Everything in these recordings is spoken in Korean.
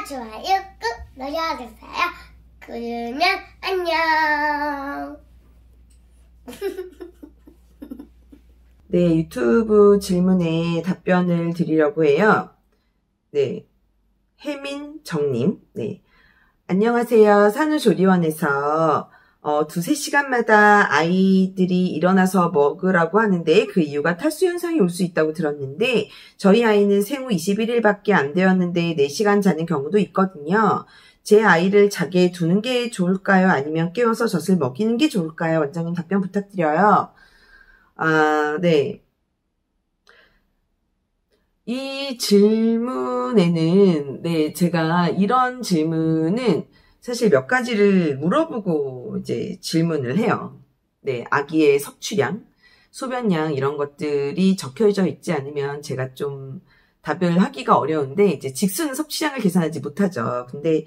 좋아요 꾹 눌러주세요. 그러면 안녕. 네, 유튜브 질문에 답변을 드리려고 해요. 네, 혜민정님. 네, 안녕하세요. 산후조리원에서 2~3시간마다 아이들이 일어나서 먹으라고 하는데 그 이유가 탈수 현상이 올 수 있다고 들었는데 저희 아이는 생후 21일밖에 안 되었는데 4시간 자는 경우도 있거든요. 제 아이를 자게 두는 게 좋을까요? 아니면 깨워서 젖을 먹이는 게 좋을까요? 원장님 답변 부탁드려요. 네. 이 질문에는, 네, 제가 이런 질문은 사실 몇 가지를 물어보고 이제 질문을 해요. 네, 아기의 섭취량, 소변량 이런 것들이 적혀져 있지 않으면 제가 좀 답을 하기가 어려운데 이제 직수는 섭취량을 계산하지 못하죠. 근데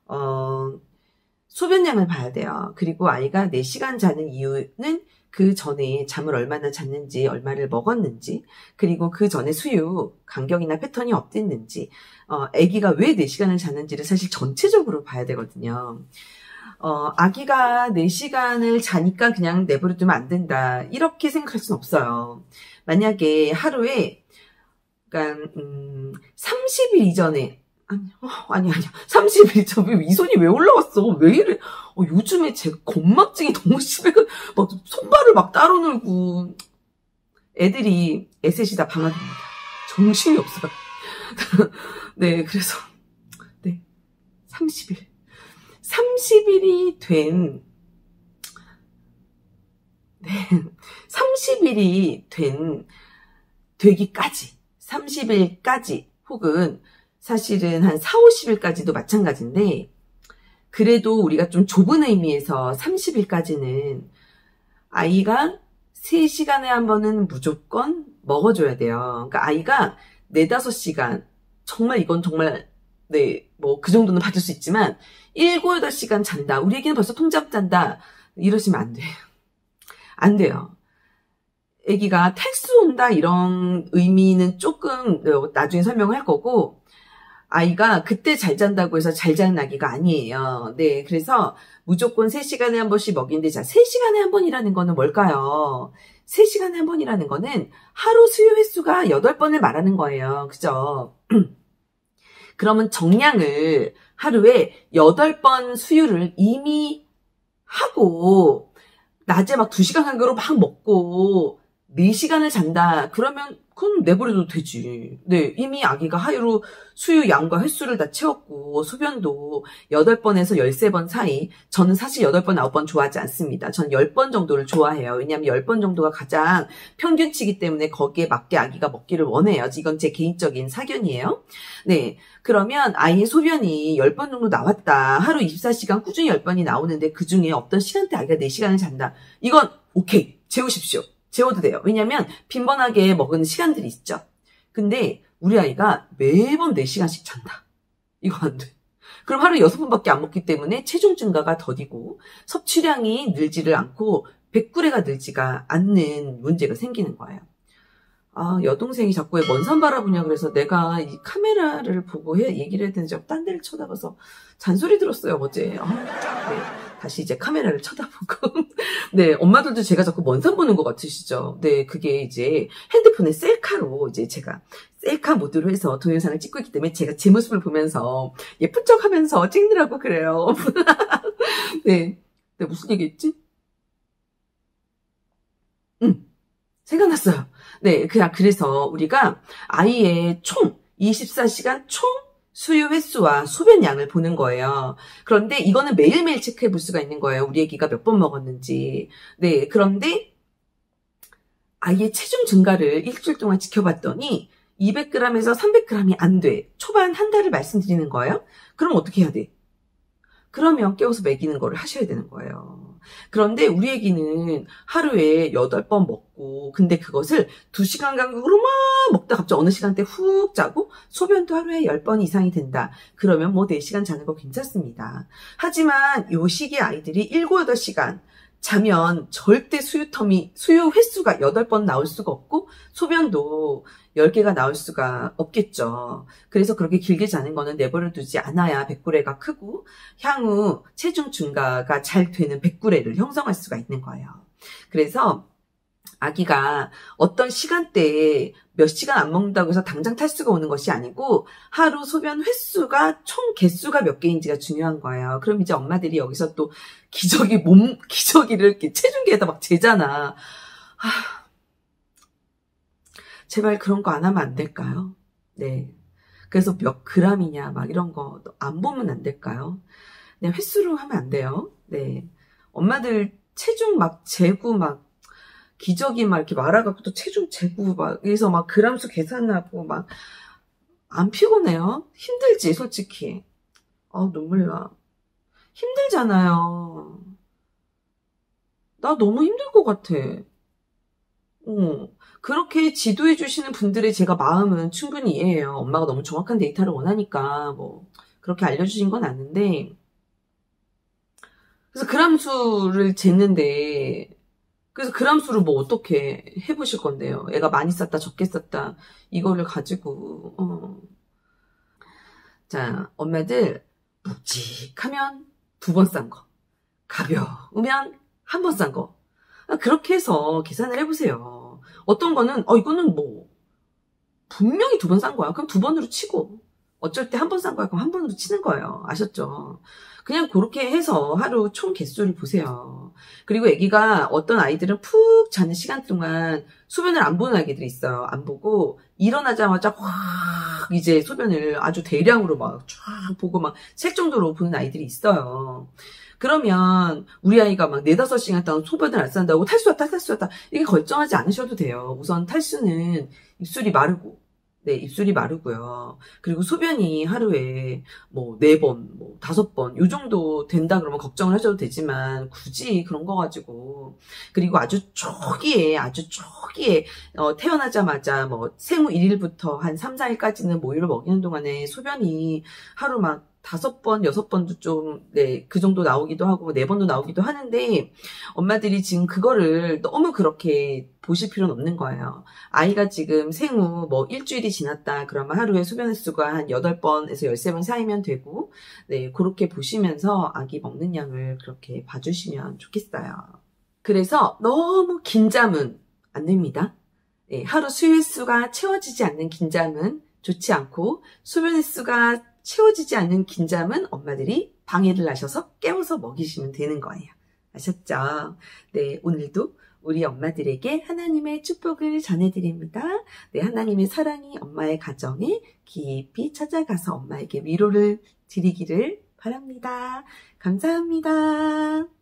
소변량을 봐야 돼요. 그리고 아이가 4시간 자는 이유는 그 전에 잠을 얼마나 잤는지, 얼마를 먹었는지, 그리고 그 전에 수유 간격이나 패턴이 어땠는지, 아기가 왜 4시간을 잤는지를 사실 전체적으로 봐야 되거든요. 아기가 4시간을 자니까 그냥 내버려두면 안 된다. 이렇게 생각할 수는 없어요. 만약에 하루에, 그러니까 30일 이전에, 아니야. 30일 전에 이 손이 왜 올라왔어? 왜 이래? 요즘에 제 건망증이 너무 심해. 막 손발을 막 따로 놀고. 애들이 에셋이 다 방학입니다. 정신이 없어요. 네, 그래서, 네. 30일. 30일이 되기까지, 30일까지, 혹은 사실은 한 40~50일까지도 마찬가지인데, 그래도 우리가 좀 좁은 의미에서 30일까지는 아이가 3시간에 한 번은 무조건 먹어줘야 돼요. 그러니까 아이가 4~5시간, 이건 정말, 네, 뭐 그 정도는 받을 수 있지만 7~8시간 잔다. 우리 애기는 벌써 통잠 잔다. 이러시면 안 돼요. 안 돼요. 애기가 탈수 온다 이런 의미는 조금 나중에 설명할 거고, 아이가 그때 잘 잔다고 해서 잘 자는 아기가 아니에요. 네, 그래서 무조건 3시간에 한 번씩 먹이는데, 자, 3시간에 한 번이라는 거는 뭘까요? 3시간에 한 번이라는 거는 하루 수유 횟수가 8번을 말하는 거예요. 그죠? 그러면 정량을 하루에 8번 수유를 이미 하고, 낮에 막 2시간 간격으로 막 먹고, 4시간을 잔다. 그러면 그건 내버려도 되지. 네, 이미 아기가 하루 수유 양과 횟수를 다 채웠고 소변도 8번에서 13번 사이. 저는 사실 8번, 9번 좋아하지 않습니다. 전 10번 정도를 좋아해요. 왜냐하면 10번 정도가 가장 평균치이기 때문에 거기에 맞게 아기가 먹기를 원해요. 이건 제 개인적인 사견이에요. 네, 그러면 아이의 소변이 10번 정도 나왔다. 하루 24시간 꾸준히 10번이 나오는데 그중에 어떤 시간대 아기가 4시간을 잔다. 이건 오케이, 재우십시오. 재워도 돼요. 왜냐면 빈번하게 먹은 시간들이 있죠. 근데 우리 아이가 매번 4시간씩 잔다. 이거 안 돼. 그럼 하루에 6번밖에 안 먹기 때문에 체중 증가가 더디고 섭취량이 늘지를 않고 백구레가 늘지가 않는 문제가 생기는 거예요. 여동생이 자꾸 왜 먼 산 바라보냐 그래서 내가 이 카메라를 보고 얘기를 해야 되는지 딴 데를 쳐다봐서 잔소리 들었어요, 어제. 네, 다시 이제 카메라를 쳐다보고. 네, 엄마들도 제가 자꾸 먼 산 보는 것 같으시죠? 네, 그게 이제 핸드폰에 셀카로 이제 제가 셀카 모드로 해서 동영상을 찍고 있기 때문에 제가 제 모습을 보면서 예쁜 척 하면서 찍느라고 그래요. 네, 무슨 얘기했지? 생각났어요. 네, 그래서 우리가 아이의 총 24시간 총 수유 횟수와 소변량을 보는 거예요. 그런데 이거는 매일매일 체크해 볼 수가 있는 거예요. 우리 애기가 몇 번 먹었는지. 네, 그런데 아이의 체중 증가를 일주일 동안 지켜봤더니 200g에서 300g이 안 돼. 초반 한 달을 말씀드리는 거예요. 그럼 어떻게 해야 돼? 그러면 깨워서 먹이는 거를 하셔야 되는 거예요. 그런데 우리 애기는 하루에 8번 먹고, 근데 그것을 2시간 간격으로 막 먹다 갑자기 어느 시간대 훅 자고 소변도 하루에 10번 이상이 된다. 그러면 뭐 4시간 자는 거 괜찮습니다. 하지만 요 시기 아이들이 7~8시간 자면 절대 수유 횟수가 8번 나올 수가 없고 소변도 10개가 나올 수가 없겠죠. 그래서 그렇게 길게 자는 거는 내버려 두지 않아야 백구레가 크고 향후 체중 증가가 잘 되는 백구레를 형성할 수가 있는 거예요. 그래서 아기가 어떤 시간대에 몇 시간 안 먹는다고 해서 당장 탈수가 오는 것이 아니고 하루 소변 횟수가 총 개수가 몇 개인지가 중요한 거예요. 그럼 이제 엄마들이 여기서 또 기저귀를 이렇게 체중계에다 막 재잖아. 제발 그런 거 안 하면 안 될까요? 네. 그래서 몇 그램이냐 막 이런 거 안 보면 안 될까요? 네, 횟수로 하면 안 돼요. 네. 엄마들 체중 막 재고 막 기저귀 막 이렇게 말아갖고 또 체중 재고 막 그래서 막 그람수 계산하고 막 안 피곤해요? 힘들지 솔직히. 눈물 나. 힘들잖아요. 나 너무 힘들 것 같아. 그렇게 지도해 주시는 분들의 제가 마음은 충분히 이해해요. 엄마가 너무 정확한 데이터를 원하니까 뭐 그렇게 알려주신 건 아는데 그래서 그람수를 쟀는데 그래서 그람수를 뭐 어떻게 해보실 건데요. 애가 많이 쌌다 적게 쌌다 이거를 가지고 자 엄마들 묵직하면 2번 싼 거 가벼우면 1번 싼 거 그렇게 해서 계산을 해보세요. 어떤 거는 이거는 뭐 분명히 2번 싼 거야. 그럼 2번으로 치고 어쩔 때 1번 싼 거야. 그럼 1번으로 치는 거예요. 아셨죠? 그냥 그렇게 해서 하루 총 개수를 보세요. 그리고 아기가 어떤 아이들은 푹 자는 시간 동안 소변을 안 보는 아기들이 있어요. 안 보고 일어나자마자 확 이제 소변을 아주 대량으로 막 쫙 보고 막 셀 정도로 보는 아이들이 있어요. 그러면 우리 아이가 막 4-5시간 동안 소변을 안 싼다고 탈수 왔다 이게 걱정하지 않으셔도 돼요. 우선 탈수는 입술이 마르고 입술이 마르고요. 그리고 소변이 하루에 뭐 4번, 뭐 5번 요 정도 된다 그러면 걱정을 하셔도 되지만 굳이 그런 거 가지고 그리고 아주 초기에 태어나자마자 뭐 생후 1일부터 한 3, 4일까지는 모유를 먹이는 동안에 소변이 하루 막 5번, 6번도 좀, 그 정도 나오기도 하고, 4번도 나오기도 하는데, 엄마들이 지금 그거를 너무 그렇게 보실 필요는 없는 거예요. 아이가 지금 생후 뭐 일주일이 지났다, 그러면 하루에 소변 횟수가 한 8번에서 13번 사이면 되고, 그렇게 보시면서 아기 먹는 양을 그렇게 봐주시면 좋겠어요. 그래서 너무 긴 잠은 안 됩니다. 하루 수유 횟수가 채워지지 않는 긴 잠은 좋지 않고, 소변 횟수가 채워지지 않는 긴 잠은 엄마들이 방해를 하셔서 깨워서 먹이시면 되는 거예요. 아셨죠? 네, 오늘도 우리 엄마들에게 하나님의 축복을 전해드립니다. 네, 하나님의 사랑이 엄마의 가정에 깊이 찾아가서 엄마에게 위로를 드리기를 바랍니다. 감사합니다.